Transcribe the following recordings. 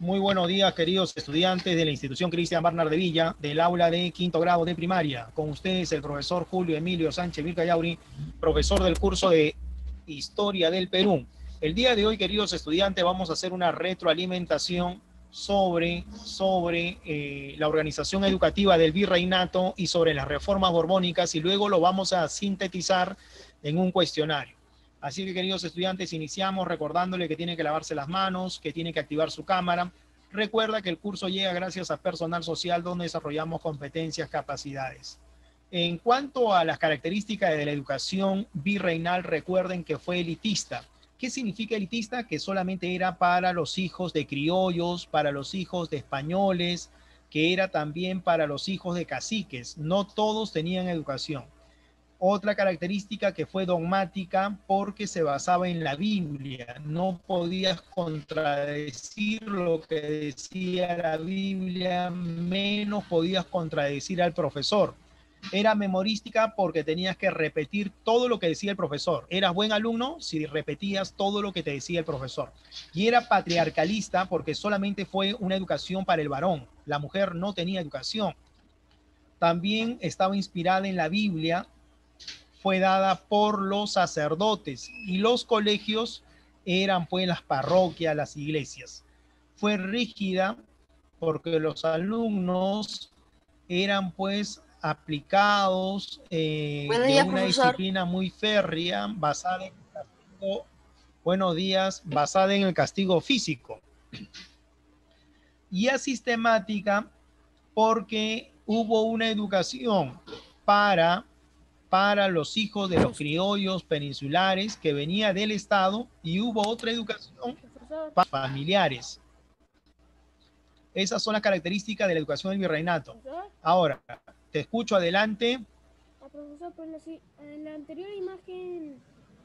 Muy buenos días, queridos estudiantes de la institución Cristian Barnard de Villa, del aula de quinto grado de primaria. Con ustedes el profesor Julio Emilio Sánchez Vilcayauri, profesor del curso de Historia del Perú. El día de hoy, queridos estudiantes, vamos a hacer una retroalimentación sobre la organización educativa del virreinato y sobre las reformas borbónicas, y luego lo vamos a sintetizar en un cuestionario. Así que, queridos estudiantes, iniciamos recordándole que tiene que lavarse las manos, que tiene que activar su cámara. Recuerda que el curso llega gracias a Personal Social, donde desarrollamos competencias, capacidades. En cuanto a las características de la educación virreinal, recuerden que fue elitista. ¿Qué significa elitista? Que solamente era para los hijos de criollos, para los hijos de españoles, que era también para los hijos de caciques. No todos tenían educación. Otra característica, que fue dogmática porque se basaba en la Biblia. No podías contradecir lo que decía la Biblia, menos podías contradecir al profesor. Era memorística porque tenías que repetir todo lo que decía el profesor. Eras buen alumno si repetías todo lo que te decía el profesor. Y era patriarcalista porque solamente fue una educación para el varón. La mujer no tenía educación. También estaba inspirada en la Biblia, fue dada por los sacerdotes, y los colegios eran pues las parroquias, las iglesias. Fue rígida porque los alumnos eran pues aplicados Buenos de días, una profesor. disciplina muy férrea, basada en el castigo, buenos días, basada en el castigo físico, y asistemática porque hubo una educación para los hijos de los criollos peninsulares que venía del Estado, y hubo otra educación para familiares. Esas son las características de la educación del virreinato. Ahora, te escucho, adelante. Profesor, pues en la anterior imagen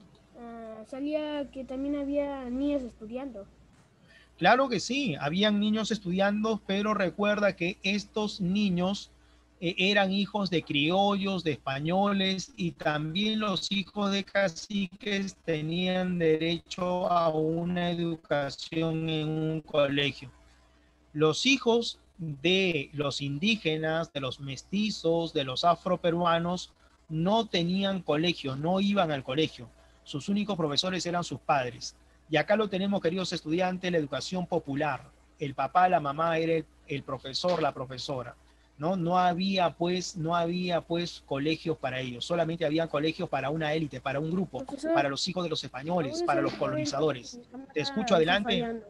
salía que también había niños estudiando. Claro que sí, habían niños estudiando, pero recuerda que estos niños eran hijos de criollos, de españoles, y también los hijos de caciques tenían derecho a una educación en un colegio. Los hijos de los indígenas, de los mestizos, de los afroperuanos, no tenían colegio, no iban al colegio. Sus únicos profesores eran sus padres. Y acá lo tenemos, queridos estudiantes, la educación popular. El papá, la mamá era el profesor, la profesora. No había pues colegios para ellos. Solamente había colegios para una élite, para un grupo, Profesor, para los hijos de los españoles, para los colonizadores. Mi Te escucho, cámara está adelante. fallando.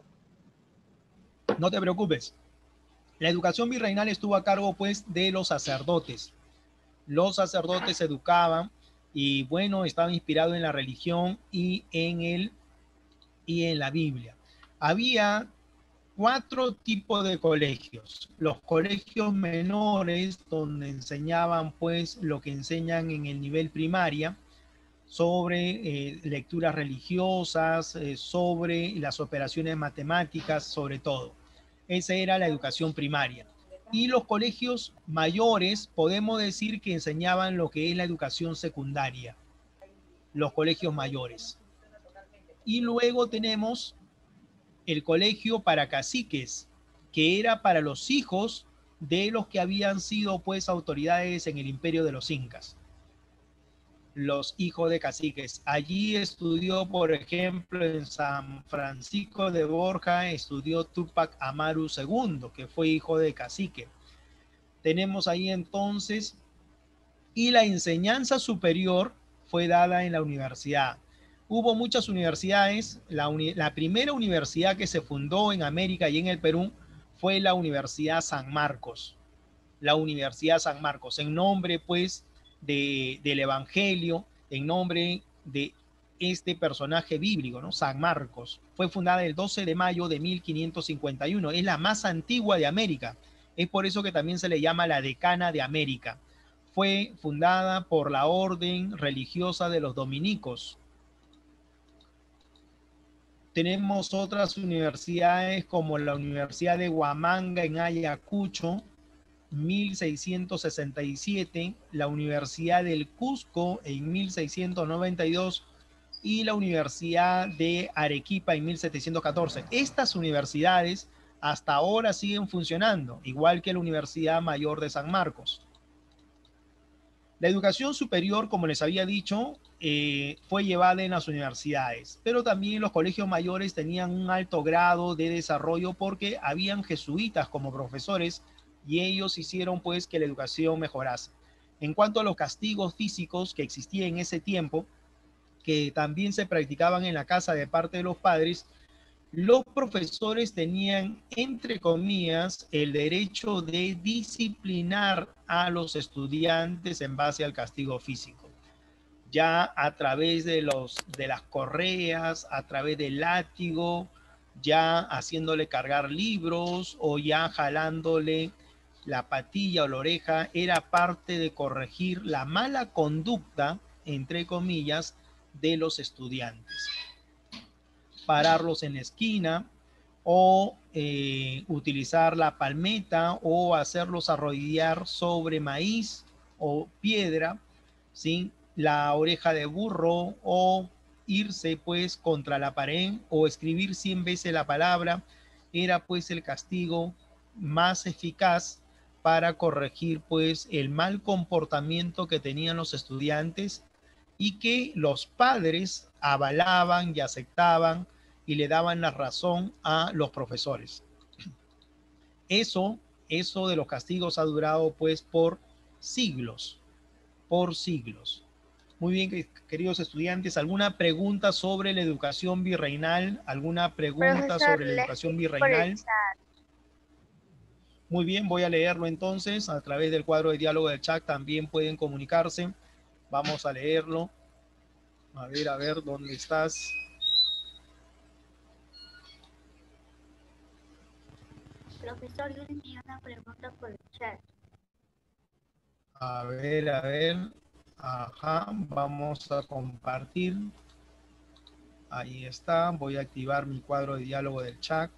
No te preocupes. La educación virreinal estuvo a cargo pues de los sacerdotes. Los sacerdotes educaban, y bueno, estaban inspirados en la religión y en la Biblia. Había 4 tipos de colegios. Los colegios menores, donde enseñaban pues lo que enseñan en el nivel primaria, sobre lecturas religiosas, sobre las operaciones matemáticas, sobre todo. Esa era la educación primaria. Y los colegios mayores, podemos decir que enseñaban lo que es la educación secundaria, los colegios mayores. Y luego tenemos el colegio para caciques, que era para los hijos de los que habían sido pues autoridades en el imperio de los incas, los hijos de caciques. Allí estudió, por ejemplo, en San Francisco de Borja, estudió Túpac Amaru II, que fue hijo de cacique. Tenemos ahí entonces, y la enseñanza superior fue dada en la universidad. Hubo muchas universidades. La primera universidad que se fundó en América y en el Perú fue la Universidad San Marcos. La Universidad San Marcos, en nombre pues del Evangelio, en nombre de este personaje bíblico, ¿no? San Marcos. Fue fundada el 12 de mayo de 1551. Es la más antigua de América. Es por eso que también se le llama la decana de América. Fue fundada por la orden religiosa de los dominicos. Tenemos otras universidades como la Universidad de Huamanga en Ayacucho, 1667, la Universidad del Cusco en 1692 y la Universidad de Arequipa en 1714. Estas universidades Hasta ahora siguen funcionando, igual que la Universidad Mayor de San Marcos. La educación superior, como les había dicho, fue llevada en las universidades, pero también los colegios mayores tenían un alto grado de desarrollo porque habían jesuitas como profesores y ellos hicieron pues que la educación mejorase. En cuanto a los castigos físicos que existían en ese tiempo, que también se practicaban en la casa de parte de los padres, los profesores tenían, entre comillas, el derecho de disciplinar a los estudiantes en base al castigo físico. Ya a través de las correas, a través del látigo, ya haciéndole cargar libros o ya jalándole la patilla o la oreja, era parte de corregir la mala conducta, entre comillas, de los estudiantes. Pararlos en la esquina o utilizar la palmeta o hacerlos arrodillar sobre maíz o piedra, ¿sí? La oreja de burro o irse pues contra la pared o escribir 100 veces la palabra era pues el castigo más eficaz para corregir pues el mal comportamiento que tenían los estudiantes y que los padres avalaban y aceptaban y le daban la razón a los profesores. Eso, eso de los castigos ha durado pues por siglos, por siglos. Muy bien, queridos estudiantes, ¿alguna pregunta sobre la educación virreinal? ¿Alguna pregunta Profesor, sobre la le educación escribí por el virreinal? chat. Muy bien, voy a leerlo entonces a través del cuadro de diálogo del chat. También pueden comunicarse. Vamos a leerlo. A ver, ¿dónde estás? Profesor, yo le envié una pregunta por el chat. A ver. Ajá, vamos a compartir. Ahí está. Voy a activar mi cuadro de diálogo del chat.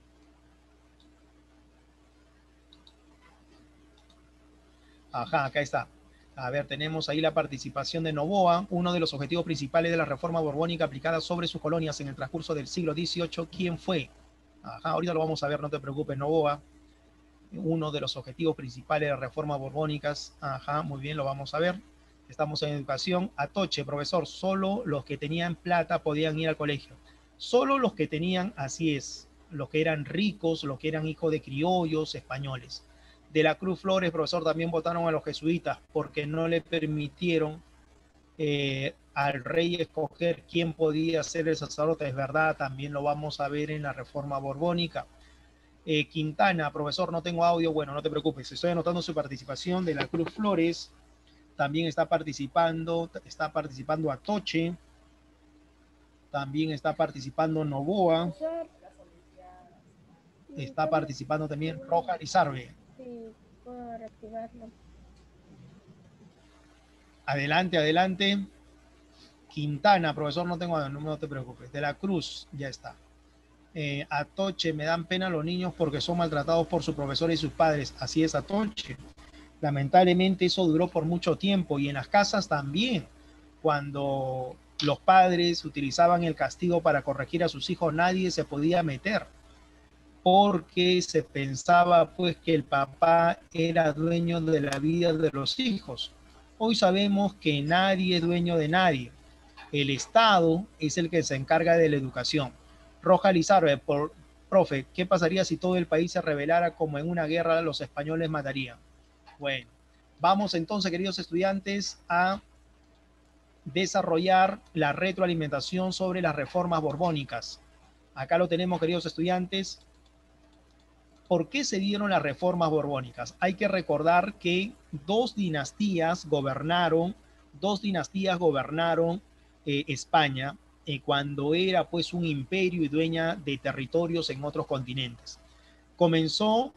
Ajá, acá está. A ver, tenemos ahí la participación de Noboa, uno de los objetivos principales de la reforma borbónica aplicada sobre sus colonias en el transcurso del siglo XVIII. ¿Quién fue? Ajá, ahorita lo vamos a ver, no te preocupes, Noboa. Uno de los objetivos principales de las reformas borbónicas. Ajá, muy bien, lo vamos a ver. Estamos en educación. Atoche, profesor, solo los que tenían plata podían ir al colegio. Solo los que tenían, así es, los que eran ricos, los que eran hijos de criollos españoles. De la Cruz Flores, profesor, también votaron a los jesuitas porque no le permitieron al rey escoger quién podía ser el sacerdote. Es verdad, también lo vamos a ver en la reforma borbónica. Quintana, profesor, no tengo audio. Bueno, no te preocupes, estoy anotando su participación. De la Cruz Flores también está participando Atoche, también está participando Novoa, está participando también Roja Lizarbe. Sí, puedo reactivarlo. Adelante. Quintana, profesor, no tengo audio, no te preocupes. De la Cruz, ya está. Atoche, me dan pena los niños porque son maltratados por sus profesores y sus padres. Así es, Atoche. Lamentablemente eso duró por mucho tiempo y en las casas también. Cuando los padres utilizaban el castigo para corregir a sus hijos, nadie se podía meter porque se pensaba pues que el papá era dueño de la vida de los hijos. Hoy sabemos que nadie es dueño de nadie. El Estado es el que se encarga de la educación. Roja Lizarbe, profe, ¿qué pasaría si todo el país se rebelara como en una guerra los españoles matarían? Bueno, vamos entonces, queridos estudiantes, a desarrollar la retroalimentación sobre las reformas borbónicas. Acá lo tenemos, queridos estudiantes. ¿Por qué se dieron las reformas borbónicas? Hay que recordar que dos dinastías gobernaron España cuando era pues un imperio y dueña de territorios en otros continentes. Comenzó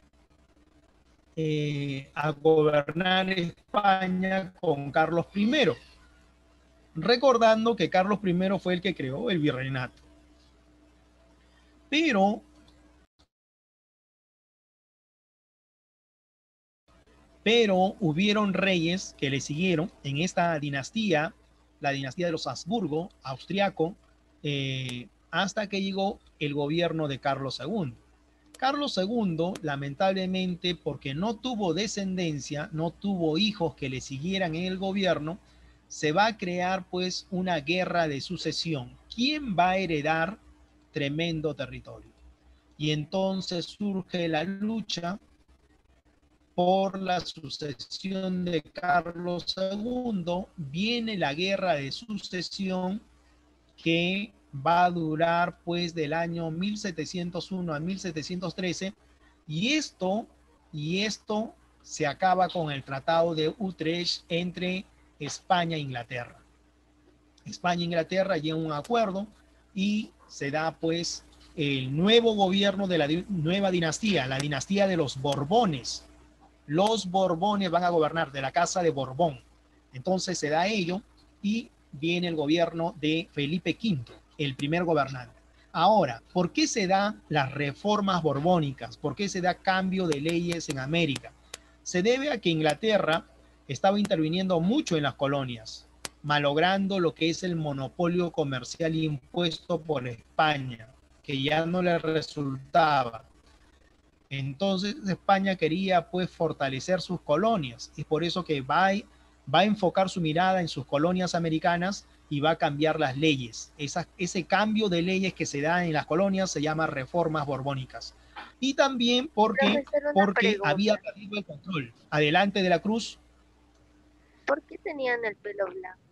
a gobernar España con Carlos I, recordando que Carlos I fue el que creó el virreinato. Pero hubieron reyes que le siguieron en esta dinastía, la dinastía de los Habsburgo, austriaco, hasta que llegó el gobierno de Carlos II. Carlos II, lamentablemente, porque no tuvo descendencia, no tuvo hijos que le siguieran en el gobierno, se va a crear pues una guerra de sucesión. ¿Quién va a heredar tremendo territorio? Y entonces surge la lucha por la sucesión de Carlos II, viene la guerra de sucesión que va a durar pues del año 1701 a 1713 y esto se acaba con el Tratado de Utrecht entre España e Inglaterra. España e Inglaterra llegan a un acuerdo y se da pues el nuevo gobierno de la nueva dinastía, la dinastía de los Borbones. Los Borbones van a gobernar de la casa de Borbón. Entonces se da ello y viene el gobierno de Felipe V, el primer gobernante. Ahora, ¿por qué se dan las reformas borbónicas? ¿Por qué se da cambio de leyes en América? Se debe a que Inglaterra estaba interviniendo mucho en las colonias, malogrando lo que es el monopolio comercial impuesto por España, que ya no le resultaba. Entonces España quería pues fortalecer sus colonias y por eso que va a enfocar su mirada en sus colonias americanas y va a cambiar las leyes. Ese cambio de leyes que se da en las colonias se llama reformas borbónicas. Y también Profesor, una porque había pregunta. perdido el control. Adelante de la Cruz. ¿Por qué tenían el pelo blanco?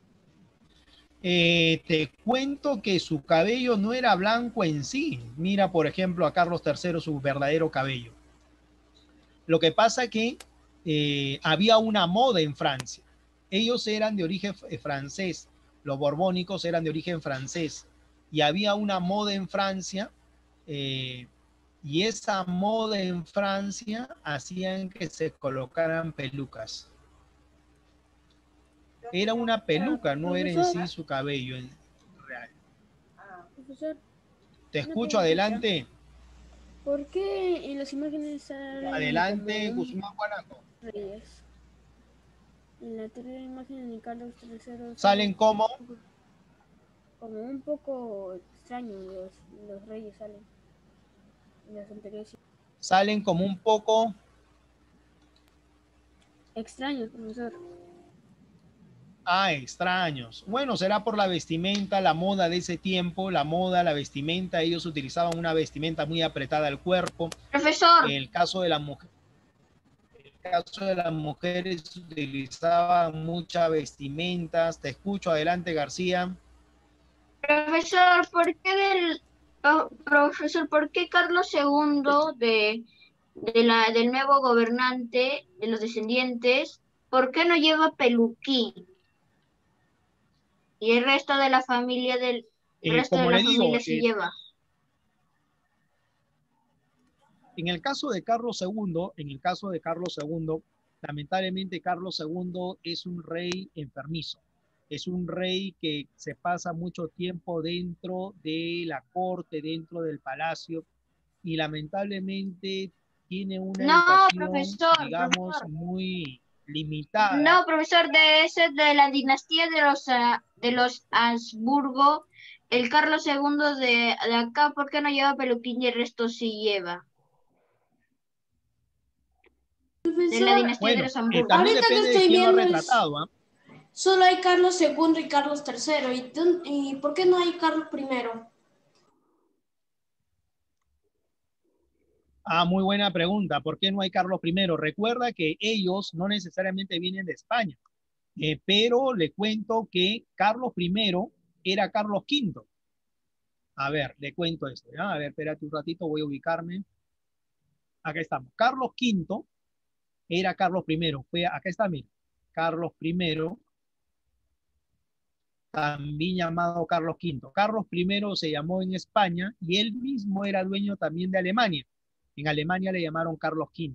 Te cuento que su cabello no era blanco en sí. Mira, por ejemplo, a Carlos III, su verdadero cabello. Lo que pasa que había una moda en Francia. Ellos eran de origen francés, los borbónicos eran de origen francés, y había una moda en Francia, eh, y esa moda en Francia hacían que se colocaran pelucas. Era una peluca, no era en sí su cabello real. Profesor, Te una escucho, preguntita. adelante. ¿Por qué en las imágenes salen Adelante, como Guzmán Guanaco. reyes? En la anterior imagen de Carlos III Salen como como un poco extraños los reyes salen. En las anteriores salen como un poco extraños, profesor. extraños. Bueno, será por la vestimenta, la moda de ese tiempo, la moda, la vestimenta. Ellos utilizaban una vestimenta muy apretada al cuerpo. Profesor, En el caso de la mujer, en el caso de las mujeres utilizaban muchas vestimentas. Te escucho, adelante, García. profesor, profesor, ¿por qué Carlos II del nuevo gobernante, de los descendientes, por qué no lleva peluquín? Y el resto de la familia el resto de Como la le digo, familia sí lleva. en el caso de Carlos II, lamentablemente Carlos II es un rey enfermizo. Es un rey que se pasa mucho tiempo dentro de la corte, dentro del palacio, y lamentablemente tiene una No, educación, profesor, digamos, profesor. muy limitada. No, profesor, de ese de la dinastía de los Habsburgo, el Carlos II de acá, ¿por qué no lleva peluquín y el resto sí lleva? De la Profesor, dinastía de Bueno, los Habsburgo. también ahorita que depende de estoy quién lo ha viendo es retratado, ¿ah? solo hay Carlos II y Carlos III. ¿Y por qué no hay Carlos I? Muy buena pregunta. ¿Por qué no hay Carlos I? Recuerda que ellos no necesariamente vienen de España, pero le cuento que Carlos I era Carlos V. A ver, le cuento esto, ¿ya? A ver, espérate un ratito, voy a ubicarme. Acá estamos. Carlos V era Carlos I. Acá está, mira. Carlos I, también llamado Carlos V. Carlos I se llamó en España y él mismo era dueño también de Alemania. En Alemania le llamaron Carlos V.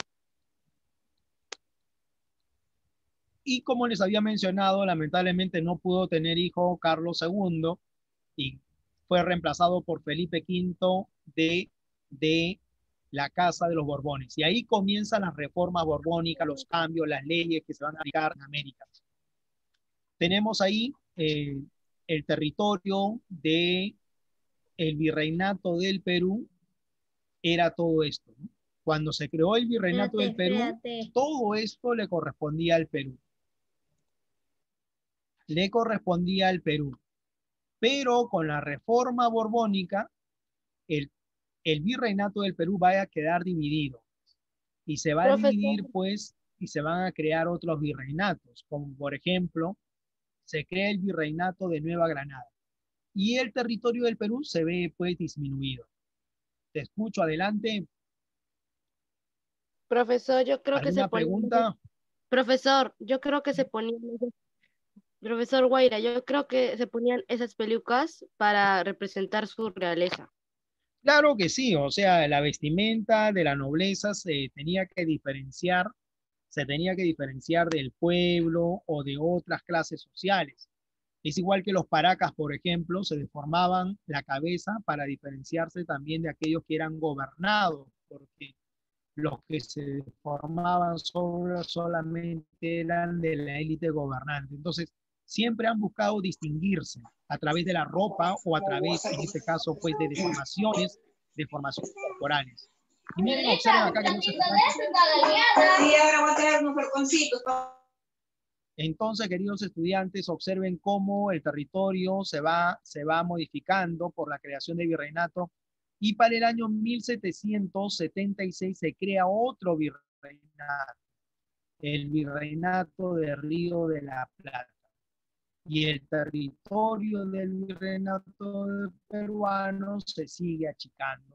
Y como les había mencionado, lamentablemente no pudo tener hijo Carlos II y fue reemplazado por Felipe V de la Casa de los Borbones. Y ahí comienzan las reformas borbónicas, los cambios, las leyes que se van a aplicar en América. Tenemos ahí el territorio del virreinato del Perú, era todo esto, ¿no? Cuando se creó el virreinato del Perú, todo esto le correspondía al Perú. Le correspondía al Perú. Pero con la reforma borbónica, el virreinato del Perú va a quedar dividido. Y se va a dividir, pues, y se van a crear otros virreinatos, como por ejemplo, se crea el virreinato de Nueva Granada. Y el territorio del Perú se ve, pues, disminuido. Te escucho, adelante. Profesor, yo creo que se ¿Alguna pregunta? Profesor, yo creo que se ponían Profesor Guaira, yo creo que se ponían esas pelucas para representar su realeza. Claro que sí, o sea, la vestimenta de la nobleza se tenía que diferenciar del pueblo o de otras clases sociales. Es igual que los paracas, por ejemplo, se deformaban la cabeza para diferenciarse también de aquellos que eran gobernados, porque los que se deformaban solamente eran de la élite gobernante. Entonces, siempre han buscado distinguirse a través de la ropa o a través, en este caso, pues, de deformaciones corporales. Y miren, observen acá que no se... Sí, ahora voy a traer unos balconcitos. Entonces, queridos estudiantes, observen cómo el territorio se va modificando por la creación del virreinato, y para el año 1776 se crea otro virreinato, el virreinato de Río de la Plata. Y el territorio del virreinato peruano se sigue achicando,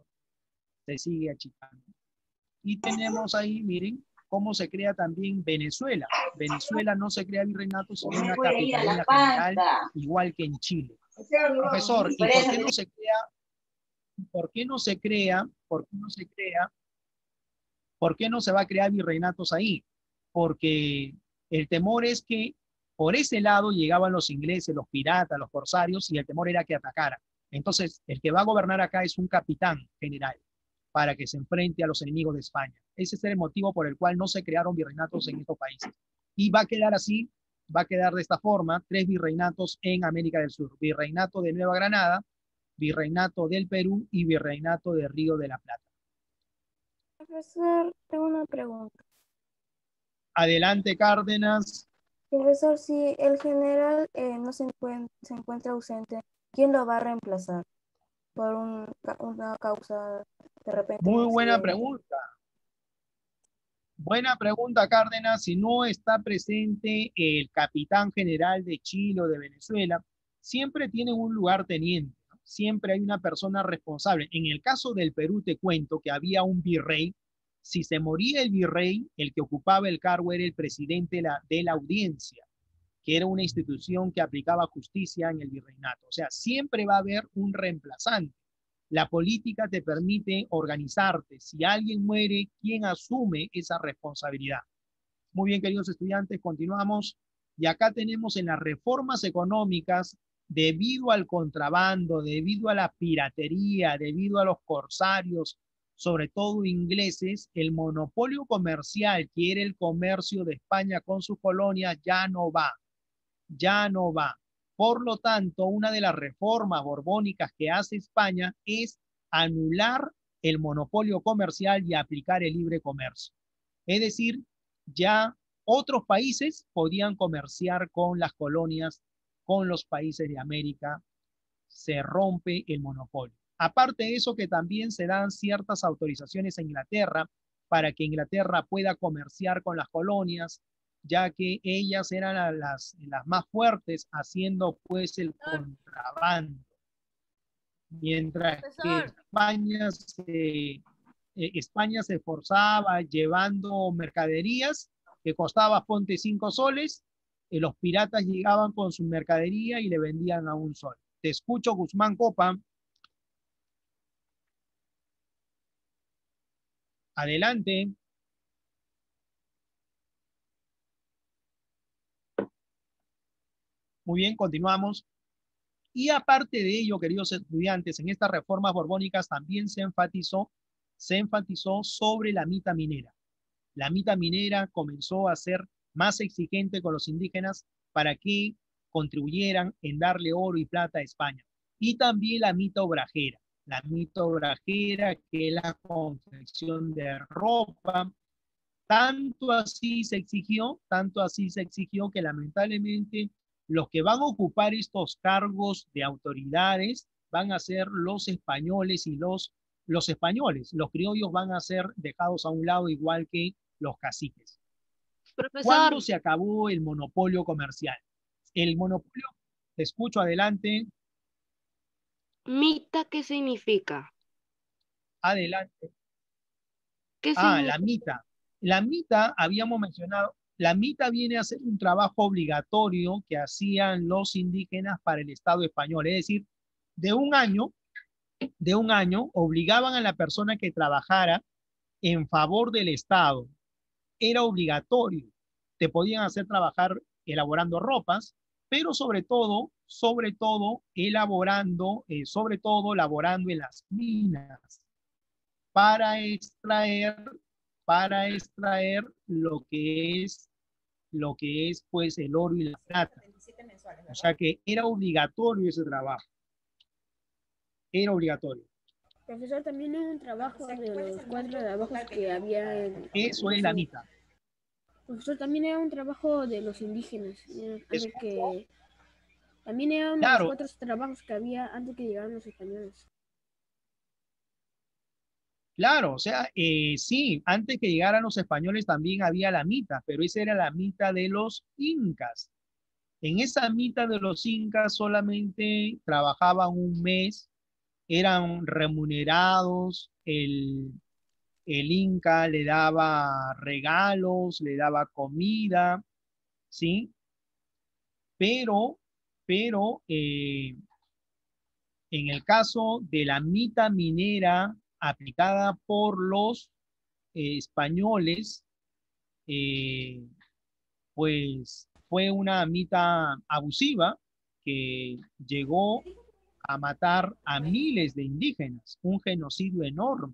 Y tenemos ahí, miren, cómo se crea también Venezuela. Venezuela no se crea virreinato, sino una capitanía general, igual que en Chile. Profesor, ¿y por qué no se crea? ¿Por qué no se crea? ¿Por qué no se va a crear virreinatos ahí? Porque el temor es que por ese lado llegaban los ingleses, los piratas, los corsarios, y el temor era que atacaran. Entonces, el que va a gobernar acá es un capitán general para que se enfrente a los enemigos de España. Ese es el motivo por el cual no se crearon virreinatos en estos países. Y va a quedar así, va a quedar de esta forma, 3 virreinatos en América del Sur. Virreinato de Nueva Granada, Virreinato del Perú y Virreinato de Río de la Plata. Profesor, tengo una pregunta. Adelante, Cárdenas. Profesor, si el general no se encuentra ausente, ¿quién lo va a reemplazar? Por una causa de repente. Muy buena pregunta. Buena pregunta, Cárdenas. Si no está presente el capitán general de Chile o de Venezuela, siempre tienen un lugarteniente, ¿no? Siempre hay una persona responsable. En el caso del Perú, te cuento que había un virrey. Si se moría el virrey, el que ocupaba el cargo era el presidente de la audiencia, que era una institución que aplicaba justicia en el virreinato. O sea, siempre va a haber un reemplazante. La política te permite organizarte. Si alguien muere, ¿quién asume esa responsabilidad? Muy bien, queridos estudiantes, continuamos. Y acá tenemos en las reformas económicas, debido al contrabando, debido a la piratería, debido a los corsarios, sobre todo ingleses, el monopolio comercial, que era el comercio de España con sus colonias, ya no va. Por lo tanto, una de las reformas borbónicas que hace España es anular el monopolio comercial y aplicar el libre comercio. Es decir, ya otros países podían comerciar con las colonias, con los países de América. Se rompe el monopolio. Aparte de eso, que también se dan ciertas autorizaciones a Inglaterra para que Inglaterra pueda comerciar con las colonias, ya que ellas eran las más fuertes haciendo pues el contrabando. Mientras que España se esforzaba llevando mercaderías que costaba, ponte 5 soles, los piratas llegaban con su mercadería y le vendían a 1 sol. Te escucho, Guzmán Copa. Adelante. Muy bien, continuamos. Y aparte de ello, queridos estudiantes, en estas reformas borbónicas también se enfatizó sobre la mita minera. La mita minera comenzó a ser más exigente con los indígenas para que contribuyeran en darle oro y plata a España. Y también la mita obrajera. la mitad obrajera, que es la confección de ropa. Tanto así se exigió que lamentablemente los que van a ocupar estos cargos de autoridades van a ser los españoles y los españoles. Los criollos van a ser dejados a un lado igual que los caciques. Profesor, ¿Cuándo se acabó el monopolio comercial? El monopolio, te escucho, adelante, ¿mita qué significa? adelante. ¿Qué Ah, la significa? mita. La mita, habíamos mencionado, la mita viene a ser un trabajo obligatorio que hacían los indígenas para el Estado español. Es decir, de un año, obligaban a la persona que trabajara en favor del Estado. Era obligatorio. Te podían hacer trabajar elaborando ropas, pero sobre todo, laborando en las minas para extraer, lo que es pues el oro y la plata. O sea que era obligatorio ese trabajo. Era obligatorio. Profesor, también es un trabajo de los 4 trabajos que había en... Eso es la mitad. Profesor, también era un trabajo de los indígenas, antes que... También eran los Claro, 4 trabajos que había antes que llegaran los españoles. claro, o sea, sí, antes que llegaran los españoles también había la mita, pero esa era la mita de los incas. En esa mita de los incas solamente trabajaban un mes, eran remunerados, el inca le daba regalos, le daba comida, ¿sí? Pero, pero en el caso de la mita minera aplicada por los españoles, eh, pues fue una mita abusiva que llegó a matar a miles de indígenas, un genocidio enorme.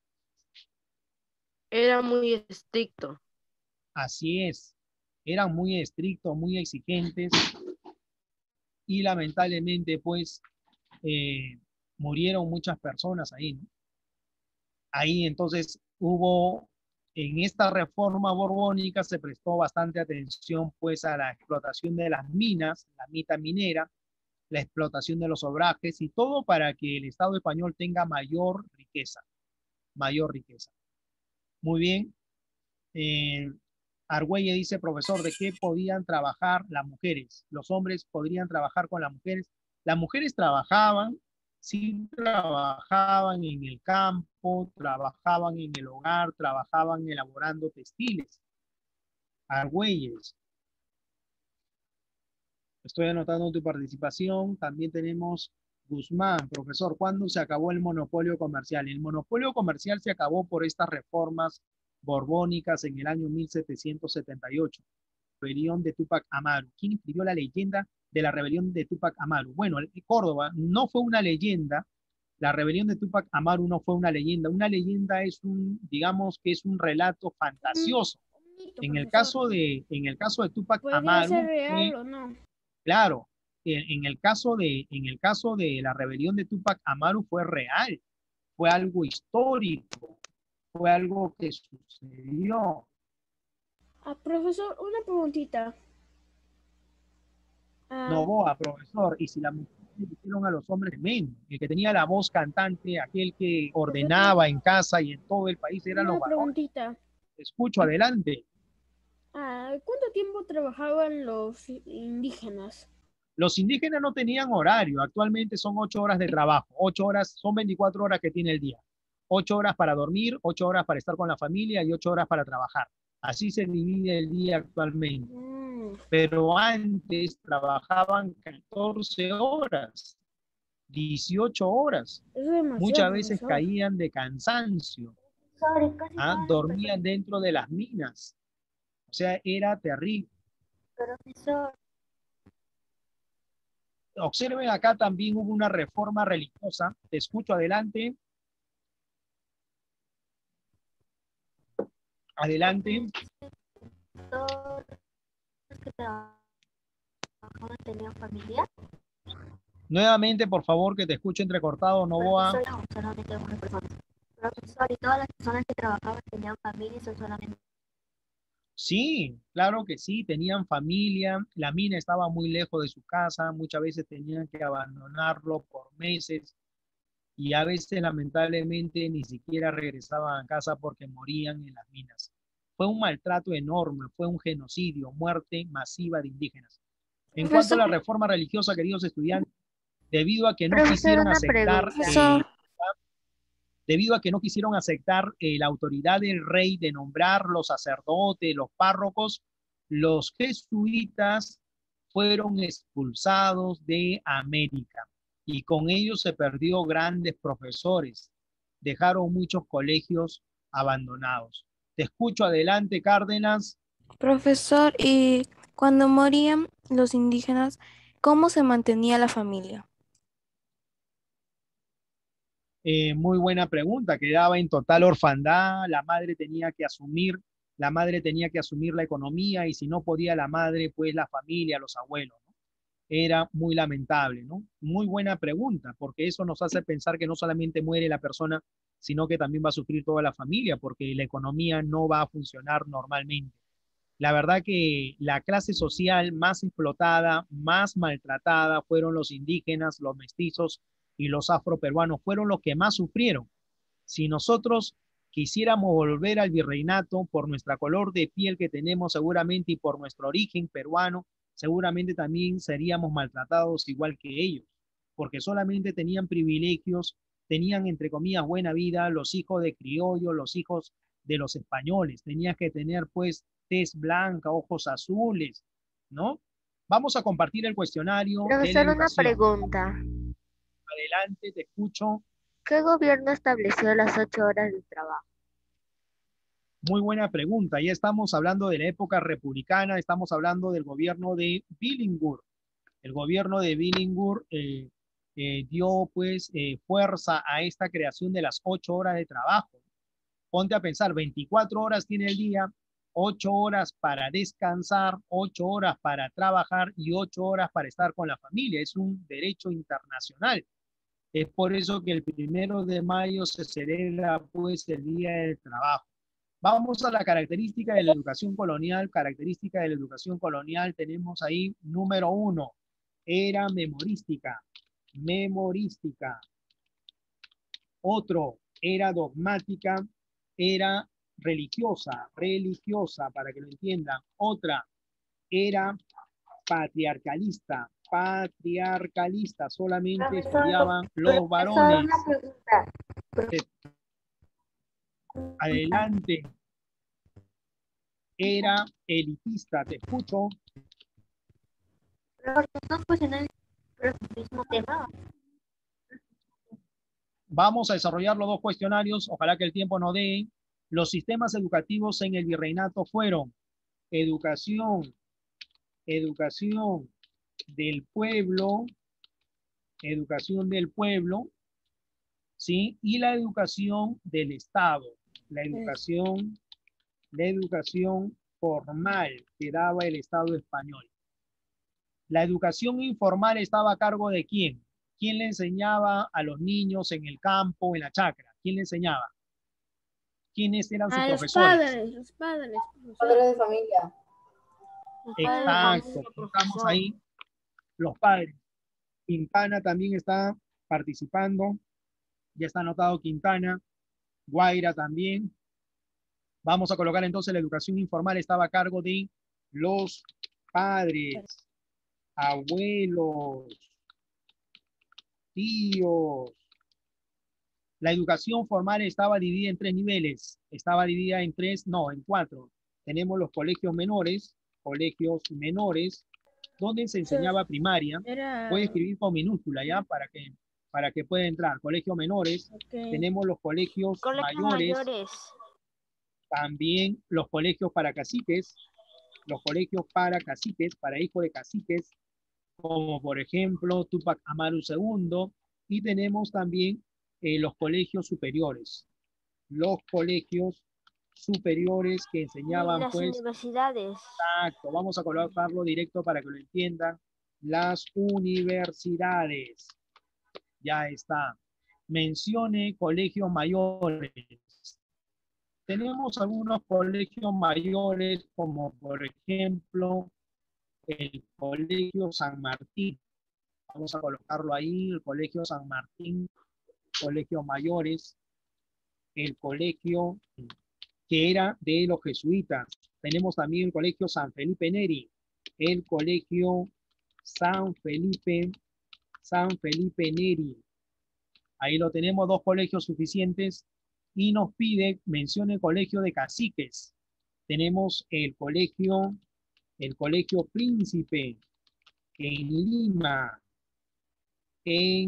Era muy estricto. Así es, eran muy estrictos, muy exigentes y lamentablemente pues murieron muchas personas ahí, ¿no? Ahí entonces en esta reforma borbónica se prestó bastante atención pues a la explotación de las minas, la mita minera, la explotación de los obrajes y todo para que el Estado español tenga mayor riqueza, mayor riqueza. Muy bien. Argüelle dice, profesor, ¿de qué podían trabajar las mujeres? Los hombres podrían trabajar con las mujeres. Las mujeres trabajaban, sí trabajaban en el campo, trabajaban en el hogar, trabajaban elaborando textiles. Argüelles. Estoy anotando tu participación. También tenemos Guzmán, profesor, ¿cuándo se acabó el monopolio comercial? El monopolio comercial se acabó por estas reformas borbónicas en el año 1778. Rebelión de Túpac Amaru. ¿Quién escribió la leyenda de la rebelión de Túpac Amaru? Bueno, Córdoba no fue una leyenda. La rebelión de Túpac Amaru no fue una leyenda. Una leyenda es digamos que es un relato fantasioso. En el caso de Túpac ¿Podría ser Amaru, real o no? claro, en el caso de la rebelión de Túpac Amaru fue real, fue algo histórico, fue algo que sucedió. Profesor, una preguntita. Novoa, profesor, y si la mujer le dijeron a los hombres menos, el que tenía la voz cantante, aquel que ordenaba en casa y en todo el país eran los Una varones. preguntita. Escucho, adelante. ¿Cuánto tiempo trabajaban los indígenas? Los indígenas no tenían horario, actualmente son 8 horas de trabajo, 8 horas, son 24 horas que tiene el día. 8 horas para dormir, 8 horas para estar con la familia y 8 horas para trabajar. Así se divide el día actualmente. Pero antes trabajaban 14 horas, 18 horas. Muchas veces caían de cansancio. Dormían dentro de las minas. O sea, era terrible. Profesor, Observen acá también hubo una reforma religiosa. Te escucho, adelante. Adelante. todos los que trabajaban tenían familia. Nuevamente, por favor, que te escuche entrecortado, Novoa. Profesor, no, solamente una persona. Profesor, ¿y todas las personas que trabajaban tenían familias o solamente? Sí, claro que sí, tenían familia, la mina estaba muy lejos de su casa, muchas veces tenían que abandonarlo por meses y a veces lamentablemente ni siquiera regresaban a casa porque morían en las minas. Fue un maltrato enorme, fue un genocidio, muerte masiva de indígenas. En cuanto a la Profesor, reforma religiosa, queridos estudiantes, debido a que no Profesor, quisieron una aceptar pregunta. debido a que no quisieron aceptar la autoridad del rey de nombrar los sacerdotes, los párrocos, los jesuitas fueron expulsados de América y con ellos se perdió grandes profesores, dejaron muchos colegios abandonados. Te escucho adelante, Cárdenas. Profesor, y cuando morían los indígenas, ¿cómo se mantenía la familia? Muy buena pregunta, quedaba en total orfandad, la madre tenía que asumir la economía y si no podía la madre, pues la familia, los abuelos, ¿no? Era muy lamentable, ¿no? Muy buena pregunta, porque eso nos hace pensar que no solamente muere la persona, sino que también va a sufrir toda la familia, porque la economía no va a funcionar normalmente. La verdad que la clase social más explotada, más maltratada fueron los indígenas, los mestizos y los afroperuanos, fueron los que más sufrieron. Si nosotros quisiéramos volver al virreinato por nuestra color de piel que tenemos seguramente y por nuestro origen peruano, seguramente también seríamos maltratados igual que ellos, porque solamente tenían privilegios, tenían entre comillas buena vida los hijos de criollos, los hijos de los españoles, tenías que tener pues tez blanca, ojos azules, ¿no? Vamos a compartir el cuestionario de la Profesor, una educación. pregunta. Adelante, te escucho. ¿Qué gobierno estableció las 8 horas de trabajo? Muy buena pregunta. Ya estamos hablando de la época republicana, estamos hablando del gobierno de Billingur. El gobierno de Billingur dio pues fuerza a esta creación de las 8 horas de trabajo. Ponte a pensar, 24 horas tiene el día, 8 horas para descansar, 8 horas para trabajar y 8 horas para estar con la familia. Es un derecho internacional. Es por eso que el 1 de mayo se celebra pues el Día del Trabajo. Vamos a la característica de la educación colonial. Característica de la educación colonial tenemos ahí número 1, era memorística, memorística. Otro, era dogmática, era religiosa, religiosa, para que lo entiendan. Otra, era patriarcalista, patriarcalista, solamente estudiaban los varones. Adelante. Era elitista, te escucho. No cuestionan el mismo tema. Vamos a desarrollar los dos cuestionarios, ojalá que el tiempo nos dé. Los sistemas educativos en el virreinato fueron educación, educación del pueblo, ¿sí? Y la educación del Estado, la educación formal que daba el Estado español. La educación informal estaba a cargo de ¿quién? ¿Quién le enseñaba a los niños en el campo, en la chacra? ¿Quién le enseñaba? ¿Quiénes eran sus profesores? Los padres. Padres de familia. Exacto, estamos ahí, los padres. Quintana también está participando, ya está anotado Quintana, Guaira también. Vamos a colocar entonces la educación informal estaba a cargo de los padres, abuelos, tíos. La educación formal estaba dividida en 3 niveles, estaba dividida en cuatro. Tenemos los colegios menores, donde se enseñaba primaria. Puede escribir con minúscula ya para que pueda entrar. Colegios menores, tenemos los colegios mayores, también los colegios para caciques, para hijos de caciques, como por ejemplo Túpac Amaru II, y tenemos también los colegios superiores que enseñaban Las pues. universidades. Exacto, vamos a colocarlo directo para que lo entiendan. las universidades. Ya está. Mencione colegios mayores. Tenemos algunos colegios mayores, como por ejemplo el Colegio San Martín. Vamos a colocarlo ahí, el Colegio San Martín, colegios mayores, el colegio que era de los jesuitas. Tenemos también el Colegio San Felipe Neri, el Colegio San Felipe Neri. Ahí lo tenemos, 2 colegios suficientes. Y nos pide, mencione el colegio de caciques. Tenemos el colegio Príncipe en Lima. Y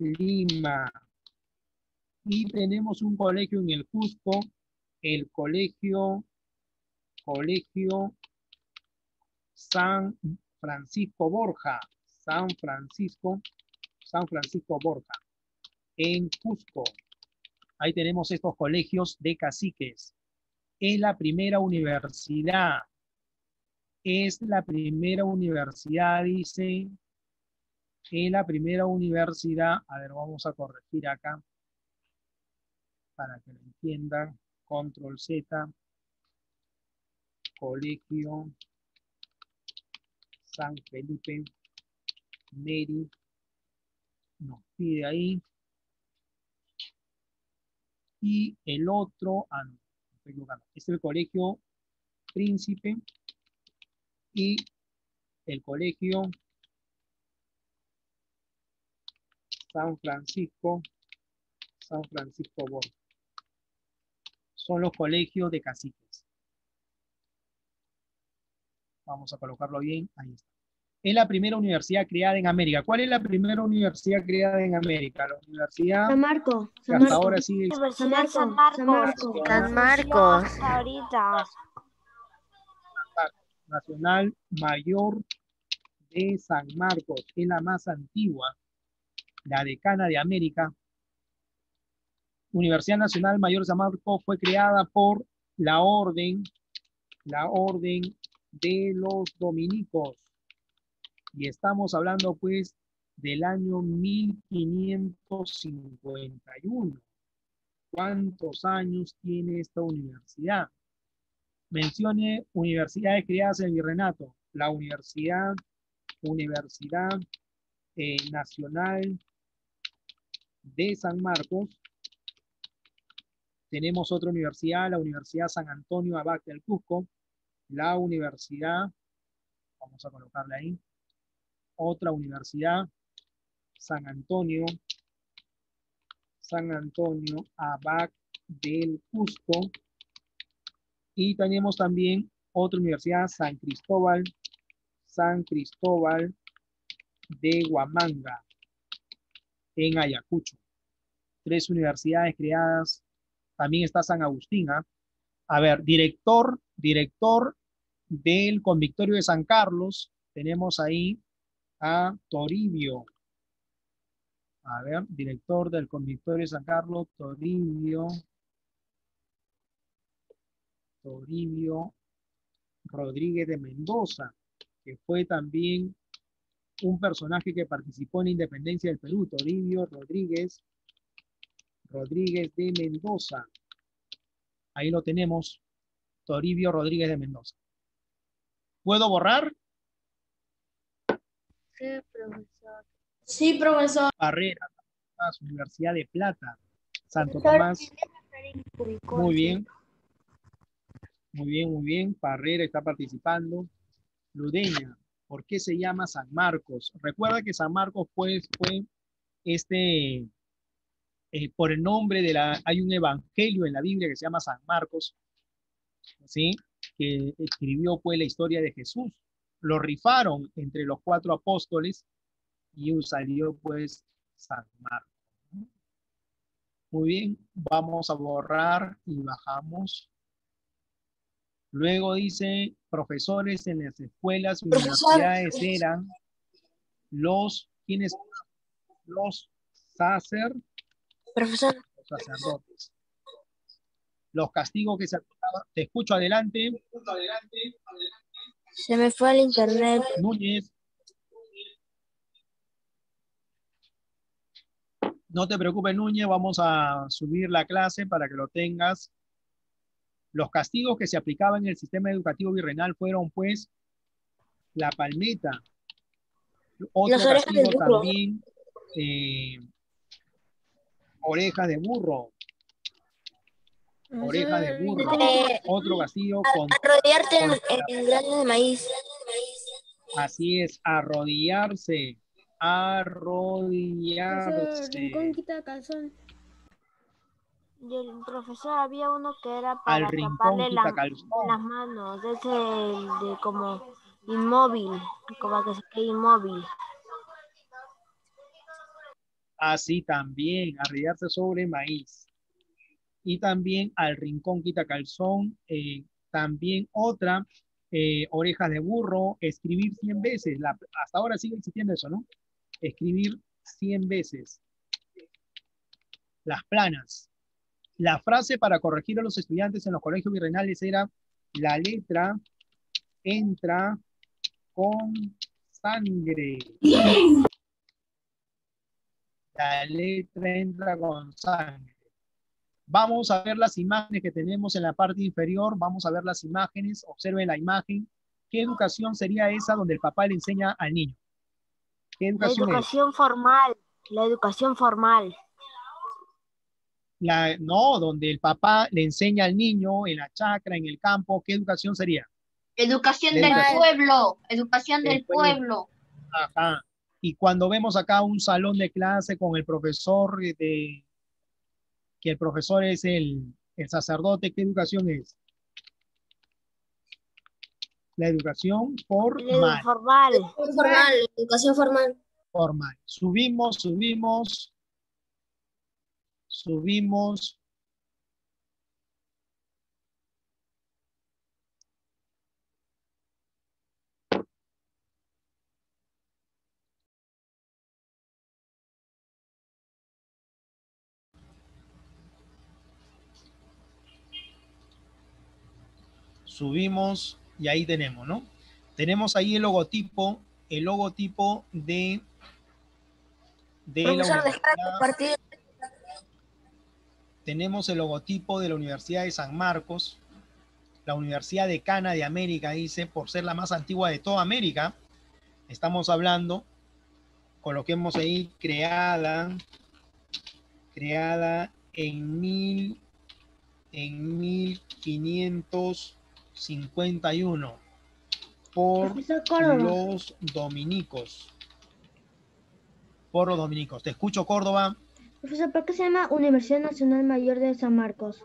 tenemos un colegio en el Cusco, el colegio San Francisco Borja. San Francisco Borja en Cusco. Ahí tenemos estos colegios de caciques. Es la primera universidad. Es la primera universidad, dice. Es la primera universidad. A ver, vamos a corregir acá para que lo entiendan. Control Z. Colegio San Felipe Neri. Nos pide ahí. Y el otro, no, estoy equivocando. Es el Colegio Príncipe y el Colegio San Francisco Borja. Son los colegios de caciques. Vamos a colocarlo bien. Ahí está. Es la primera universidad creada en América. ¿Cuál es la primera universidad creada en América? La universidad San Marcos. que hasta ahora sigue Universidad San Marcos. San Marcos. Ahorita. Nacional Mayor de San Marcos. Es la más antigua, la decana de América. Universidad Nacional Mayor de San Marcos fue creada por la orden de los dominicos. Y estamos hablando pues del año 1551. ¿Cuántos años tiene esta universidad? Mencione universidades creadas en el Virreinato. La Universidad Nacional de San Marcos. Tenemos otra universidad, la Universidad San Antonio Abad del Cusco. La universidad, vamos a colocarla ahí. Otra universidad, San Antonio Abad del Cusco. Y tenemos también otra universidad, San Cristóbal de Huamanga, en Ayacucho. 3 universidades creadas. También está San Agustín. A ver, director del Convictorio de San Carlos. Tenemos ahí a Toribio. A ver, director del Convictorio de San Carlos, Toribio Rodríguez de Mendoza, que fue también un personaje que participó en la independencia del Perú. Toribio Rodríguez de Mendoza. Ahí lo tenemos, Toribio Rodríguez de Mendoza. ¿Puedo borrar? Sí, profesor. Sí, profesor. Barrera, Universidad de Plata, Santo Tomás. Muy bien. Muy bien. Parrera está participando. Ludeña, ¿por qué se llama San Marcos? Recuerda que San Marcos pues, fue por el nombre hay un evangelio en la Biblia que se llama San Marcos, ¿sí? Que escribió pues la historia de Jesús. Lo rifaron entre los 4 apóstoles y salió pues San Marcos. Muy bien, vamos a borrar y bajamos. Luego dice, profesores en las escuelas y universidades eran los, ¿quiénes? Los sacerdotes. Los castigos que se aplicaban. Te escucho, adelante. Se me fue el internet. Núñez. No te preocupes, Núñez, vamos a subir la clase para que lo tengas. Los castigos que se aplicaban en el sistema educativo virreinal fueron, pues, la palmeta. Otro Las orejas de castigo burro. también, orejas de burro. Oreja de burro. Otro castigo con... Arrodillarte con- en granos de maíz. Así es, arrodillarse. Profesor, rincón Arrodillarse. quita calzón. Y el profesor había uno que era Al para rincón taparle quita las calzón. manos, ese de como inmóvil, como que se quede inmóvil. Así también, arrodillarse sobre maíz. Y también al rincón quita calzón. También otra, orejas de burro, escribir 100 veces. Hasta ahora sigue existiendo eso, ¿no? Escribir 100 veces. Las planas. La frase para corregir a los estudiantes en los colegios virreinales era: la letra entra con sangre. La letra entra con sangre. Vamos a ver las imágenes que tenemos en la parte inferior. Vamos a ver las imágenes. Observen la imagen. ¿Qué educación sería esa donde el papá le enseña al niño? ¿Qué La educación es? educación formal, la educación formal. No, donde el papá le enseña al niño en la chacra, en el campo. ¿Qué educación sería? Educación La del educación pueblo, educación del del pueblo. Ajá. Y cuando vemos acá un salón de clase con el profesor, que el profesor es el sacerdote, ¿qué educación es? La educación formal. Formal. Formal, educación formal. Formal. Subimos. Subimos y ahí tenemos, ¿no? Tenemos ahí el logotipo de la Profesor, deja de universidad. compartir. Tenemos el logotipo de la Universidad de San Marcos, la Universidad Decana de América, dice, por ser la más antigua de toda América. Estamos hablando, coloquemos ahí, creada en 1551 por los dominicos. Te escucho, Córdoba. Profesor, ¿por qué se llama Universidad Nacional Mayor de San Marcos?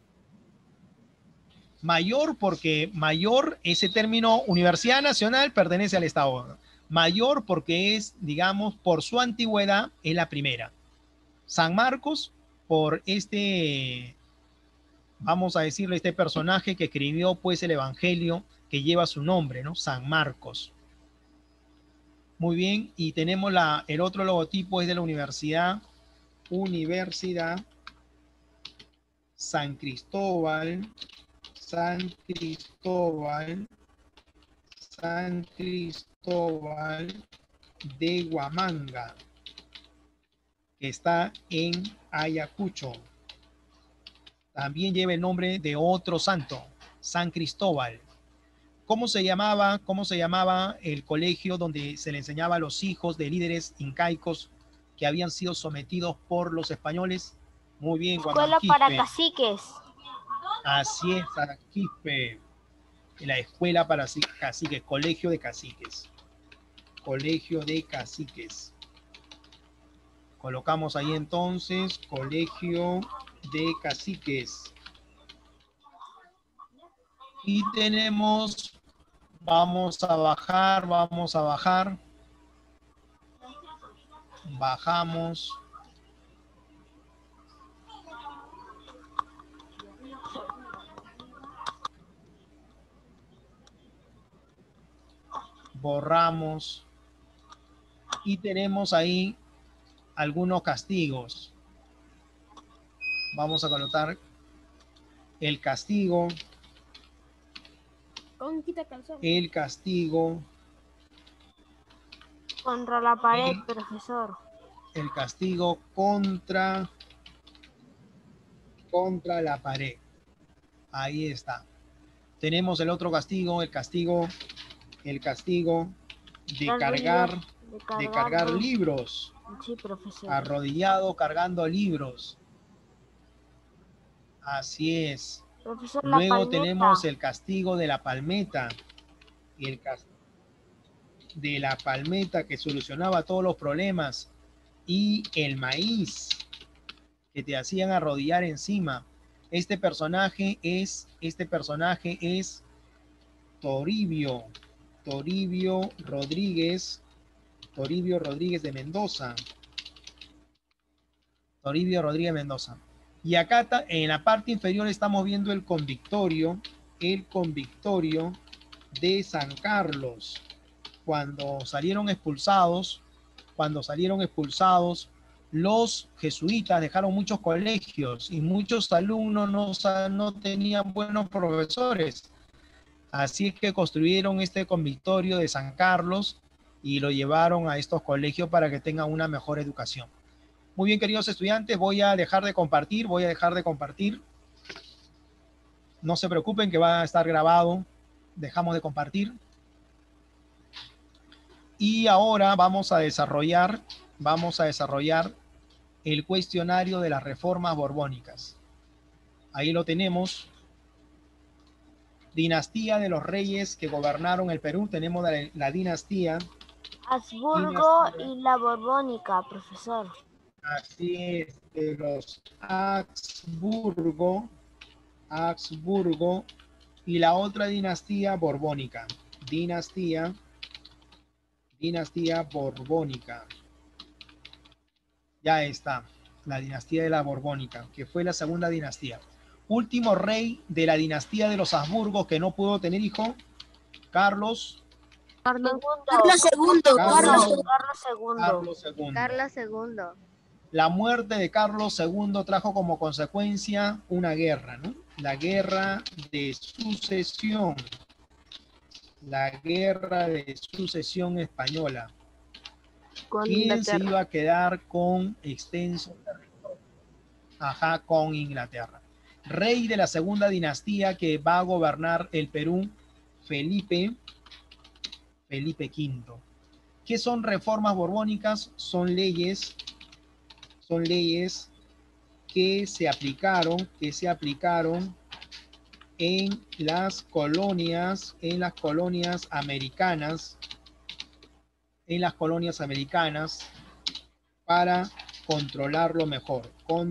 Mayor porque mayor, ese término Universidad Nacional pertenece al Estado. Mayor porque es, digamos, por su antigüedad, es la primera. San Marcos, por vamos a decirle, este personaje que escribió pues el Evangelio que lleva su nombre, ¿no? San Marcos. Muy bien, y tenemos el otro logotipo es de la Universidad San Cristóbal de Huamanga, que está en Ayacucho. También lleva el nombre de otro santo, San Cristóbal. ¿Cómo se llamaba el colegio donde se le enseñaba a los hijos de líderes incaicos que habían sido sometidos por los españoles? Muy bien, Escuela para caciques. Así es, Arequipe. La escuela para caciques, colegio de caciques. Colegio de caciques. Colocamos ahí entonces, colegio de caciques. Y tenemos, vamos a bajar. Bajamos. Borramos. Y tenemos ahí algunos castigos. Vamos a colocar el castigo. El castigo. Contra la pared, profesor. El castigo contra la pared. Ahí está. Tenemos el otro castigo, el castigo de cargar libros. Sí, profesor. Arrodillado cargando libros. Así es. Profesor, la Luego palmeta. tenemos el castigo de la palmeta. El de la palmeta que solucionaba todos los problemas. Y el maíz que te hacían arrodillar encima. Este personaje es Toribio Rodríguez de Mendoza. Toribio Rodríguez Mendoza. Y acá en la parte inferior estamos viendo el convictorio de San Carlos. Cuando salieron expulsados, los jesuitas dejaron muchos colegios y muchos alumnos no tenían buenos profesores. Así es que construyeron este convictorio de San Carlos y lo llevaron a estos colegios para que tengan una mejor educación. Muy bien, queridos estudiantes, voy a dejar de compartir. No se preocupen que va a estar grabado. Dejamos de compartir. Y ahora vamos a desarrollar el cuestionario de las reformas borbónicas. Ahí lo tenemos. Dinastía de los reyes que gobernaron el Perú. Tenemos la dinastía Habsburgo y la Borbónica, profesor. Así es, de los Habsburgo y la otra dinastía borbónica. Dinastía borbónica. Ya está, la dinastía de la Borbónica, que fue la segunda dinastía. Último rey de la dinastía de los Habsburgos que no pudo tener hijo, Carlos II. La muerte de Carlos II trajo como consecuencia una guerra, ¿no? La guerra de sucesión. La guerra de sucesión española. ¿Quién se iba a quedar con extenso territorio? Ajá, con Inglaterra. Rey de la segunda dinastía que va a gobernar el Perú, Felipe V. ¿Qué son reformas borbónicas? Son leyes que se aplicaron en las colonias americanas, para controlarlos mejor.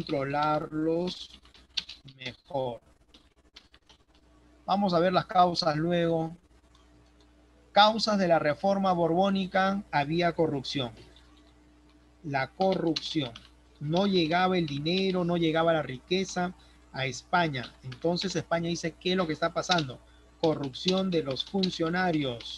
Vamos a ver las causas luego. Causas de la reforma borbónica: había corrupción. La corrupción. No llegaba el dinero, no llegaba la riqueza a España. Entonces España dice, ¿qué es lo que está pasando? Corrupción de los funcionarios.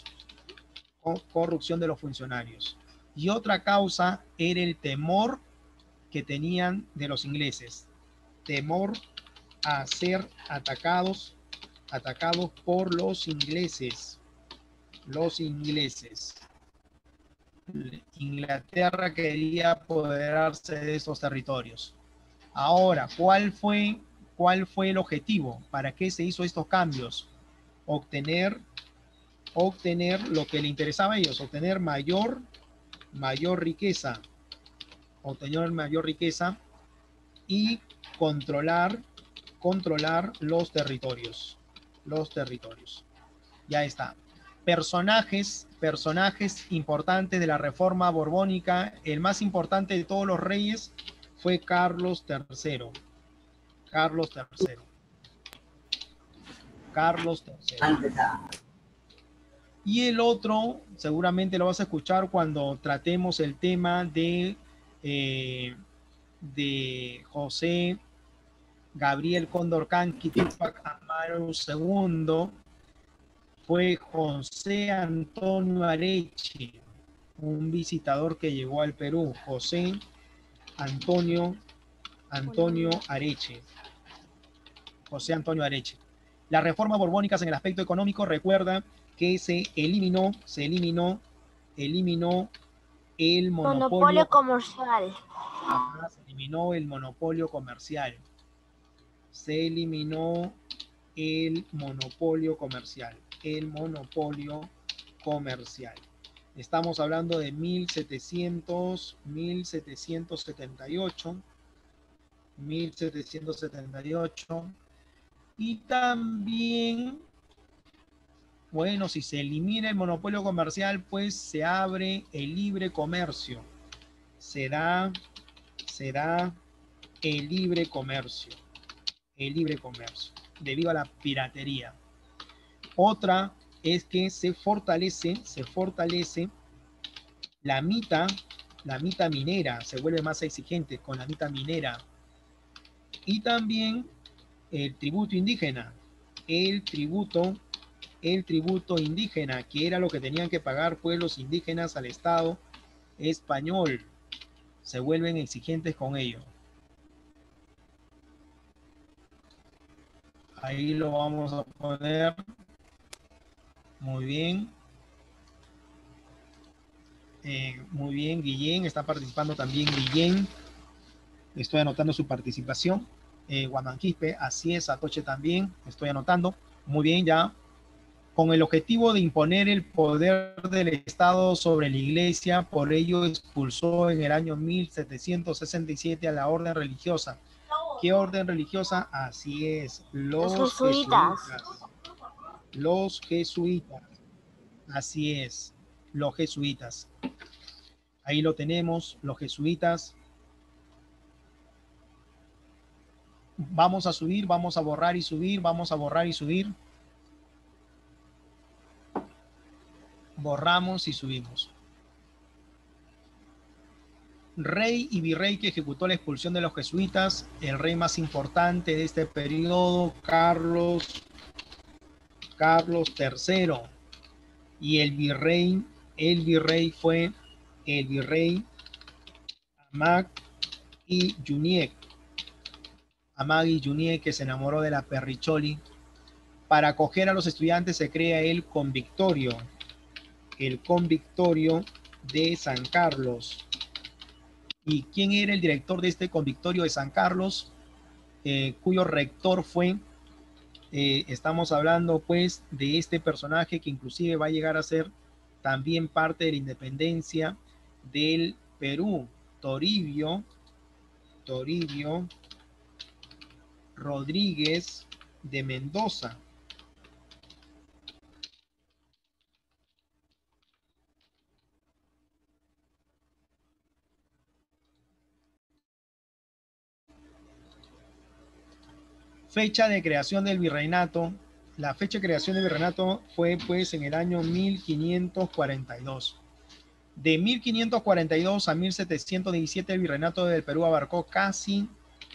Y otra causa era el temor que tenían de los ingleses. Temor a ser atacados por los ingleses. Inglaterra quería apoderarse de esos territorios. Ahora, ¿cuál fue el objetivo? ¿Para qué se hizo estos cambios? Obtener lo que le interesaba a ellos, obtener mayor riqueza. Y controlar los territorios. Ya está. Personajes importantes de la reforma borbónica. El más importante de todos los reyes fue Carlos III. Y el otro, seguramente lo vas a escuchar cuando tratemos el tema de José Gabriel Condorcanqui Túpac Amaru II, fue José Antonio Areche, un visitador que llegó al Perú. José Antonio Areche. Las reformas borbónicas en el aspecto económico, recuerda que se eliminó el Monopolio monopolio. comercial. Ajá, se eliminó el monopolio comercial. Se eliminó el monopolio comercial. El monopolio comercial. Estamos hablando de 1778. 1778. Y también, bueno, si se elimina el monopolio comercial, pues se abre el libre comercio. Será el libre comercio. El libre comercio, debido a la piratería. Otra es que se fortalece la mitad minera, se vuelve más exigente con la mitad minera. Y también el tributo indígena, el tributo indígena, que era lo que tenían que pagar pueblos indígenas al Estado español, se vuelven exigentes con ello. Ahí lo vamos a poner. Muy bien. Muy bien, Guillén. Está participando también Guillén. Estoy anotando su participación. Guamanquispe, así es. Atoche también. Estoy anotando. Muy bien, ya. Con el objetivo de imponer el poder del Estado sobre la Iglesia, por ello expulsó en el año 1767 a la orden religiosa. ¿Qué orden religiosa? Así es, los jesuitas. Los jesuitas. Así es, los jesuitas. Ahí lo tenemos, los jesuitas. Vamos a subir, vamos a borrar y subir, vamos a borrar y subir. Borramos y subimos. Rey y virrey que ejecutó la expulsión de los jesuitas, el rey más importante de este periodo, Carlos III. Y el virrey fue el virrey Aimag y Juniek. Aimag y Juniek, que se enamoró de la Perricholi. Para acoger a los estudiantes se crea el convictorio de San Carlos. ¿Y quién era el director de este convictorio de San Carlos? Cuyo rector fue, estamos hablando pues de este personaje que inclusive va a llegar a ser también parte de la independencia del Perú, Toribio Rodríguez de Mendoza. Fecha de creación del virreinato. La fecha de creación del virreinato fue pues en el año 1542. De 1542 a 1717 el virreinato del Perú abarcó casi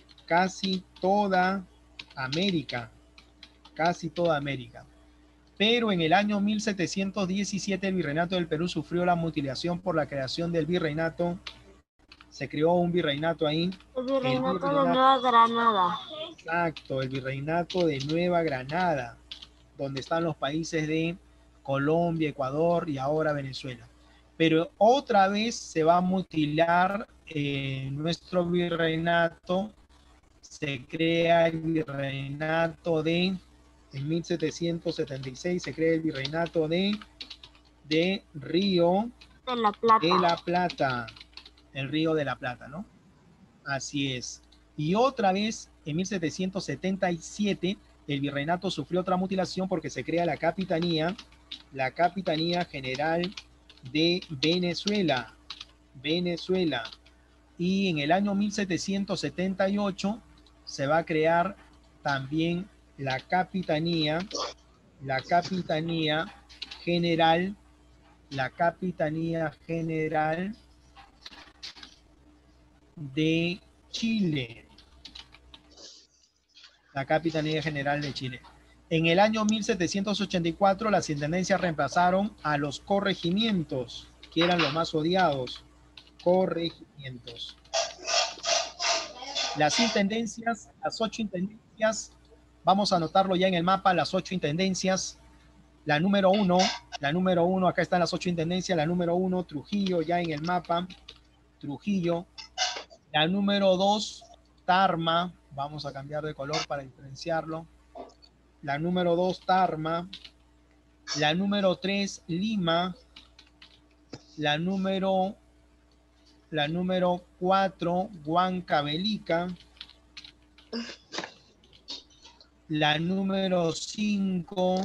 toda América. Casi toda América. Pero en el año 1717 el virreinato del Perú sufrió la mutilación por la creación del virreinato. Se creó un virreinato ahí. El virreinato de Nueva Granada. Exacto, el virreinato de Nueva Granada, donde están los países de Colombia, Ecuador y ahora Venezuela. Pero otra vez se va a mutilar nuestro virreinato. Se crea el virreinato en 1776 se crea el virreinato de Río de la Plata. El Río de la Plata, ¿no? Así es. Y otra vez, en 1777, el virreinato sufrió otra mutilación porque se crea la Capitanía General de Venezuela. Y en el año 1778 se va a crear también la Capitanía General de Chile. La Capitanía General de Chile. En el año 1784 las intendencias reemplazaron a los corregimientos, que eran los más odiados. Corregimientos. Las intendencias, las 8 intendencias, vamos a anotarlo ya en el mapa, las 8 intendencias. La número 1 La número 1, acá están las 8 intendencias. La número 1, Trujillo, ya en el mapa. Trujillo. La número 2, Tarma. Vamos a cambiar de color para diferenciarlo. La número 2, Tarma. La número 3, Lima. La número 4, Huancavelica. La número 5,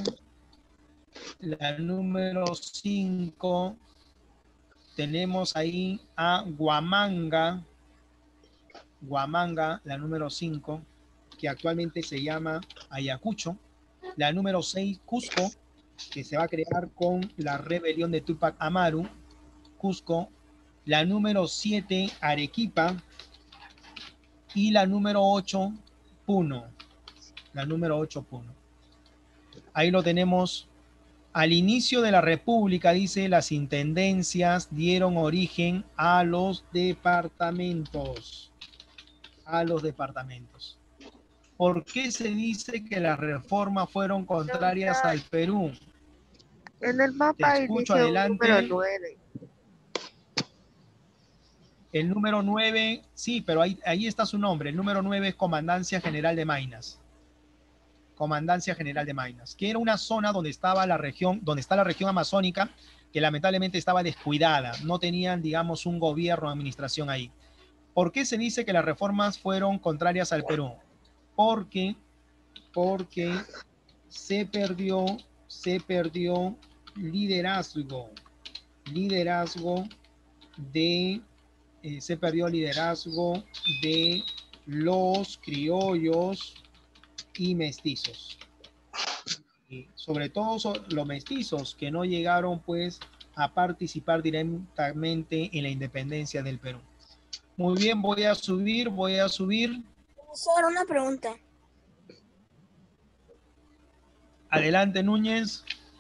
tenemos ahí a Huamanga, la número 5, que actualmente se llama Ayacucho. La número 6, Cusco, que se va a crear con la rebelión de Túpac Amaru, Cusco. La número 7, Arequipa. Y la número 8, Puno. La número 8, Puno. Ahí lo tenemos. Al inicio de la República, dice, las intendencias dieron origen a los departamentos. ¿Por qué se dice que las reformas fueron contrarias al Perú? En el mapa Te escucho, dice adelante. un número 9. El número 9, sí, pero ahí está su nombre. El número 9 es Comandancia General de Maynas. Comandancia General de Maynas, que era una zona donde estaba la región, donde está la región amazónica, que lamentablemente estaba descuidada. No tenían, digamos, un gobierno o administración ahí. ¿Por qué se dice que las reformas fueron contrarias al Perú? Porque se perdió liderazgo de los criollos y mestizos. Y sobre todo los mestizos que no llegaron pues a participar directamente en la independencia del Perú. Muy bien, voy a subir. Solo una pregunta. Adelante, Núñez.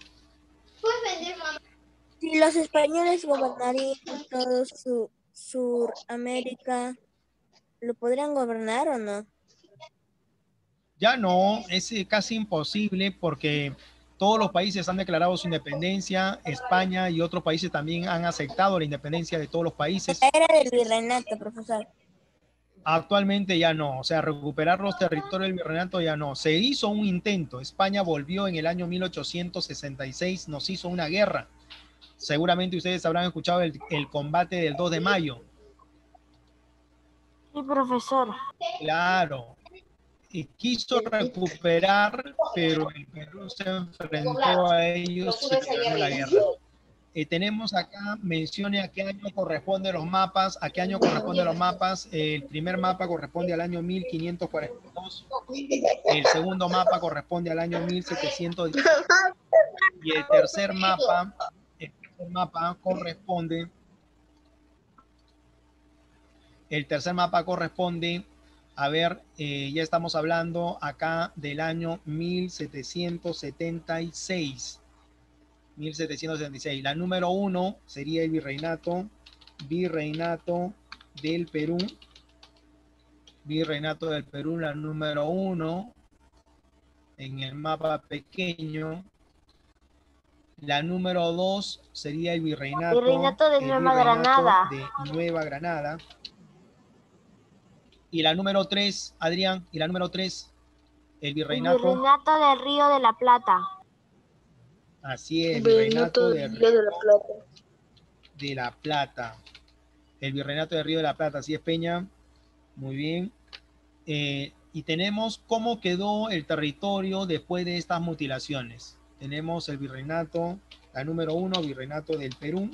Si los españoles gobernarían todo Suramérica, ¿lo podrían gobernar o no? Ya no, es casi imposible porque todos los países han declarado su independencia. España y otros países también han aceptado la independencia de todos los países. La era del virreinato, profesor. Actualmente ya no, o sea, recuperar los territorios del virreinato ya no. Se hizo un intento. España volvió en el año 1866, nos hizo una guerra. Seguramente ustedes habrán escuchado el combate del 2 de mayo. Sí, profesor. Claro. Y quiso recuperar, pero el Perú se enfrentó a ellos y ganó la guerra. Tenemos acá, mencione a qué año corresponden los mapas. ¿A qué año corresponden los mapas? El primer mapa corresponde al año 1542. El segundo mapa corresponde al año 1710. Y el tercer mapa corresponde. A ver, ya estamos hablando acá del año 1776. 1776. La número 1 sería el virreinato del Perú. Virreinato del Perú, la número 1 en el mapa pequeño. La número 2 sería el virreinato de Nueva Granada. De Nueva Granada. Y la número 3, Adrián, el virreinato. El virreinato del Río de la Plata. Así es, el virreinato del Río de la Plata. El virreinato del Río de la Plata, así es, Peña. Muy bien. Y tenemos cómo quedó el territorio después de estas mutilaciones. Tenemos el virreinato, la número 1, virreinato del Perú.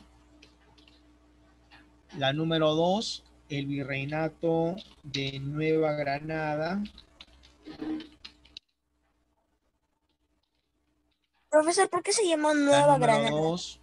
La número 2, el virreinato de Nueva Granada. Profesor, ¿por qué se llama Nueva Granada? 2.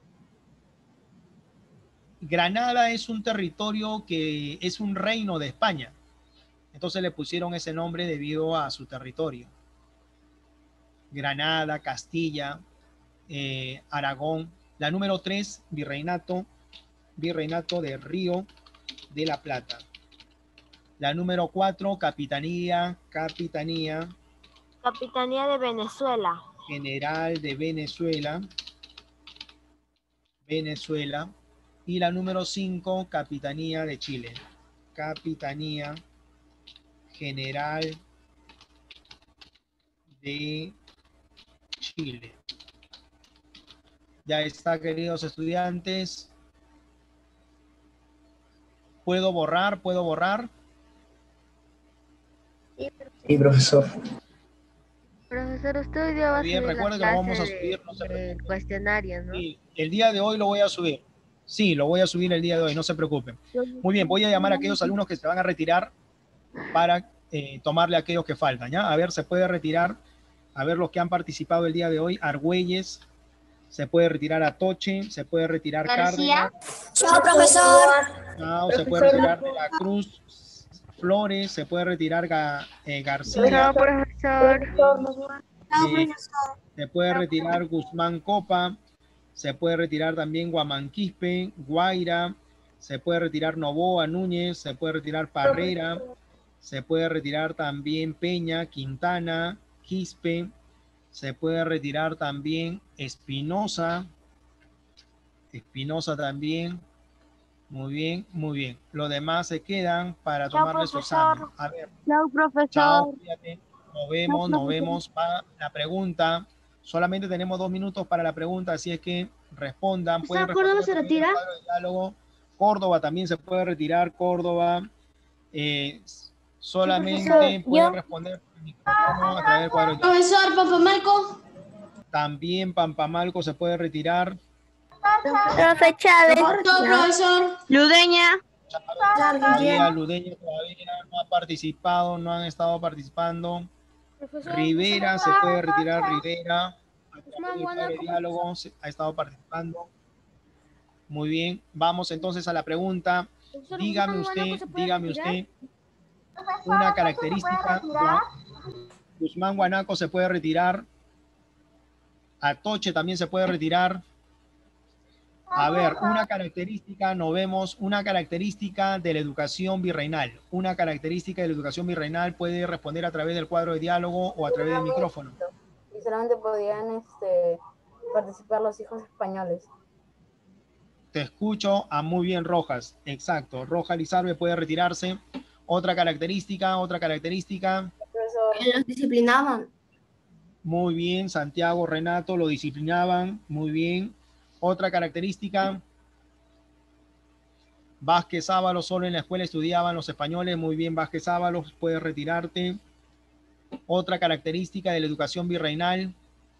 Granada es un territorio que es un reino de España. Entonces le pusieron ese nombre debido a su territorio. Granada, Castilla, Aragón. La número 3, virreinato del Río de la Plata. La número 4, capitanía de Venezuela. General de Venezuela. Venezuela. Y la número 5, Capitanía de Chile. Capitanía General de Chile. Ya está, queridos estudiantes. ¿Puedo borrar? ¿Puedo borrar? Sí, profesor. Profesor, usted hoy día va a Bien, subir la recuerden que lo vamos a clase subir, no se del cuestionario, ¿no? Sí, el día de hoy lo voy a subir. Sí, lo voy a subir el día de hoy, no se preocupen. Muy bien, voy a llamar a aquellos alumnos que se van a retirar para tomarle a aquellos que faltan, ¿ya? A ver, se puede retirar, a ver los que han participado el día de hoy. Argüelles, se puede retirar Atoche, se puede retirar García. Cárdenas. Chao, profesor. Chao, se puede retirar De la Cruz, Flores, se puede retirar García. Chao, profesor. Se puede retirar Guzmán Copa, se puede retirar también Guamanquispe, Guaira, se puede retirar Novoa Núñez, se puede retirar Parrera, se puede retirar también Peña, Quintana, Quispe, se puede retirar también Espinosa, Espinosa también. Muy bien, muy bien. Los demás se quedan para tomarle su examen. A ver. Chao, profesor. Chao, fíjate. Nos vemos. Va la pregunta. Solamente tenemos 2 minutos para la pregunta, así es que respondan. Pueden ¿Córdoba responder se también retira? en el cuadro de diálogo. Córdoba también se puede retirar. Córdoba. Solamente profesor, pueden ¿yo? responder por el micrófono a través del cuadro de diálogo. Profesor Papamalco. También Pampamalco se puede retirar. Profe Chávez. Chao, profesor. Ludeña. Todavía Ludeña todavía no ha participado, no han estado participando. Rivera se puede retirar. Rivera a través del cuadro de diálogo ha estado participando. Muy bien, vamos entonces a la pregunta. Dígame usted una característica. Guzmán Guanaco se puede retirar. Atoche también se puede retirar. A ver, una característica, no vemos una característica de la educación virreinal. Una característica de la educación virreinal puede responder a través del cuadro de diálogo o a través del micrófono. Y solamente podían participar los hijos españoles. Te escucho. Muy bien, Rojas. Exacto. Rojas Lizarbe puede retirarse. Otra característica. Que los disciplinaban. Muy bien, Santiago Renato, lo disciplinaban. Muy bien. Otra característica. Vázquez Ábalos, solo en la escuela estudiaban los españoles. Muy bien, Vázquez Ábalos, puedes retirarte. Otra característica de la educación virreinal.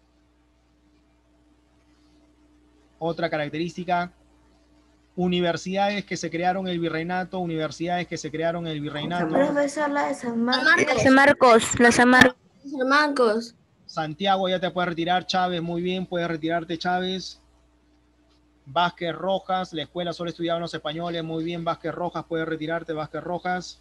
Otra característica. Universidades que se crearon el virreinato. Profesor, la de San Marcos. San Marcos. Santiago, ya te puedes retirar. Chávez, muy bien, puedes retirarte, Chávez. Vázquez Rojas, la escuela solo estudiaban los españoles. Muy bien, Vázquez Rojas, puedes retirarte, Vázquez Rojas.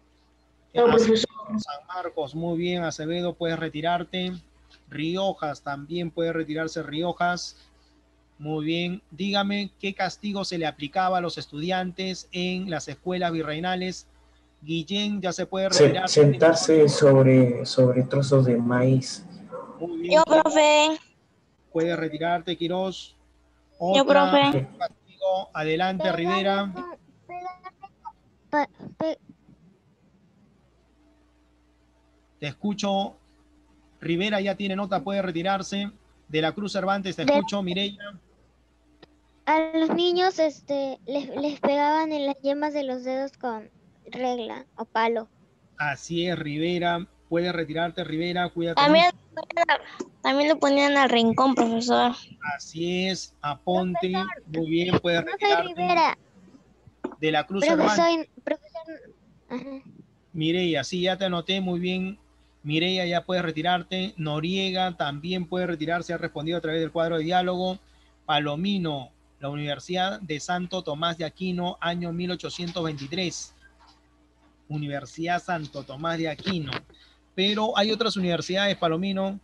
San Marcos, muy bien, Acevedo, puedes retirarte. Riojas, también puede retirarse Riojas. Muy bien, dígame qué castigo se le aplicaba a los estudiantes en las escuelas virreinales. Guillén, ya se puede retirar. Sentarse sobre trozos de maíz. Muy bien, Yo, profe. puedes retirarte, Quirós. Yo, profe. Castigo. Adelante, Rivera. Te escucho. Rivera ya tiene nota, puede retirarse. De la Cruz Cervantes, te escucho. Mireya. A los niños les pegaban en las yemas de los dedos con regla o palo. Así es, Rivera. Puedes retirarte, Rivera. Cuídate. También lo ponían al rincón, profesor. Así es, Aponte. Muy bien, puedes No soy retirarte. Rivera. De la Cruz Profesor, Cervantes. Ajá. Mireya, sí, ya te anoté, muy bien. Mireya, ya puedes retirarte. Noriega también puede retirarse, ha respondido a través del cuadro de diálogo. Palomino, la Universidad de Santo Tomás de Aquino, año 1823. Universidad Santo Tomás de Aquino. Pero hay otras universidades, Palomino.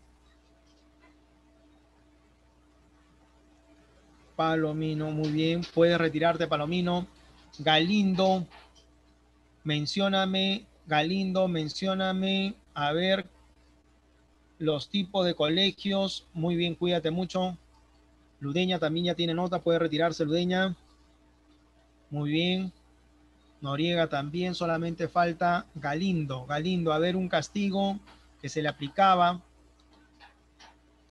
Palomino, muy bien. Puedes retirarte, Palomino. Galindo, mencióname. Galindo, mencióname. A ver, los tipos de colegios. Muy bien, cuídate mucho. Ludeña también ya tiene nota, puede retirarse Ludeña. Muy bien. Noriega también, solamente falta Galindo. Galindo, a ver un castigo que se le aplicaba